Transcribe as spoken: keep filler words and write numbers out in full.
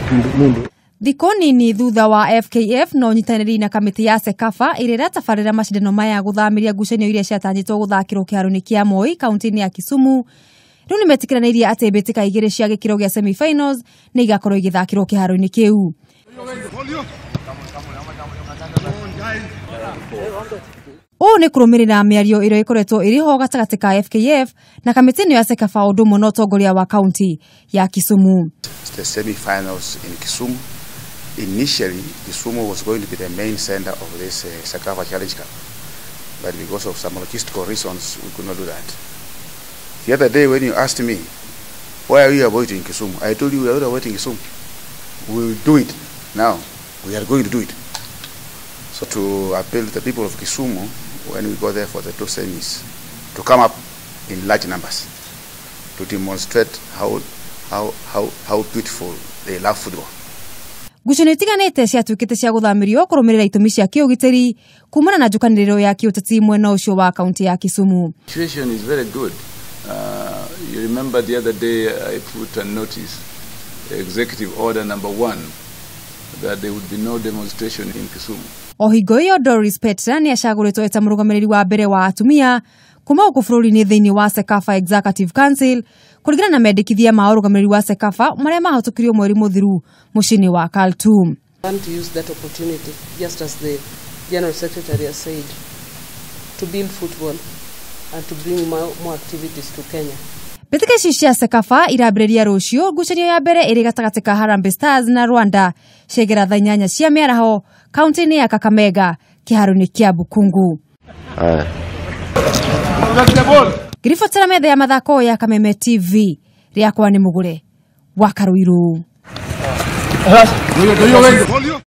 mundu. Thikũ nini thutha wa F K F no nyitanĩri na kamĩtĩ ya Sekafa ĩrĩa ĩratabarĩra macindano maya gũthamiria ngucanio iria ciatanyĩtwo gũthakĩrwo kĩharo-inĩ kĩa Moi kaunti-inĩ ya Kisumu. Rĩu nĩ metĩkĩranĩirie atĩ mbĩtĩka igĩrĩ cia gĩkĩro gĩa semi-finals nĩ igakorwo igĩthakĩrwo kĩharo-inĩ kĩu. Ũũ nĩ kũrũmĩrĩra mĩario ĩrĩa ĩkoretwo ĩrĩ ho gatagatĩ ka F K F na kamĩtĩ ĩno ya Sekafa ũndũ ũmwe na ũtongoria wa kaunti ya Kisumu. The semi-finals in Kisumu. Initially, Kisumu was going to be the main center of this uh, Sekafa Challenge Cup, but because of some logistical reasons, we could not do that. The other day when you asked me, why are you avoiding Kisumu? I told you we are not avoiding Kisumu. We will do it now. We are going to do it. So to appeal to the people of Kisumu, when we go there for the two semis, to come up in large numbers, to demonstrate how, how, how, how beautiful they love football. Ngucanio itiganĩte ciatuĩkĩte cia gũthamirio kũrũmĩrĩra itũmi cia kĩũgitĩri kumana na njũkanĩrĩro ya kĩũteti mwena ũcio wa kaunti ya Kisumu. Situation is very good. Uh, you remember the other day I put a notice, executive order number one, that there would be no demonstration in Kisumu. O hingo ĩyo Doris Petra nĩ acagũrĩtwo eta mũrũgamĩrĩri wa mbere wa atumia kuma gũkũ bũrũri-inĩ thĩinĩ wa Sekafa Executive Council kũringana na mendekithia ma ũrũgamĩrĩri wa Sekafa marĩa mahĩtũkirio mweri mũthiru mũciĩ-inĩ wa Khartoum. I want to use that opportunity, just as the General Secretary has said, to build football and to bring more, more activities to Kenya. Mbĩtĩka ici cia Sekafa irambĩrĩria rũciũ, ngucanio ya mbere ĩrĩ gatagatĩ ka Harambee Stars na Rwanda ciagera thaa inyanya cia mĩaraho kaunti-inĩ ya Kakamega kĩharo-inĩ kĩa Bukungu. Ngiribatara metha ya mathako ya Kameme T V rĩakwa nĩ Mũgũre wa Karuiru.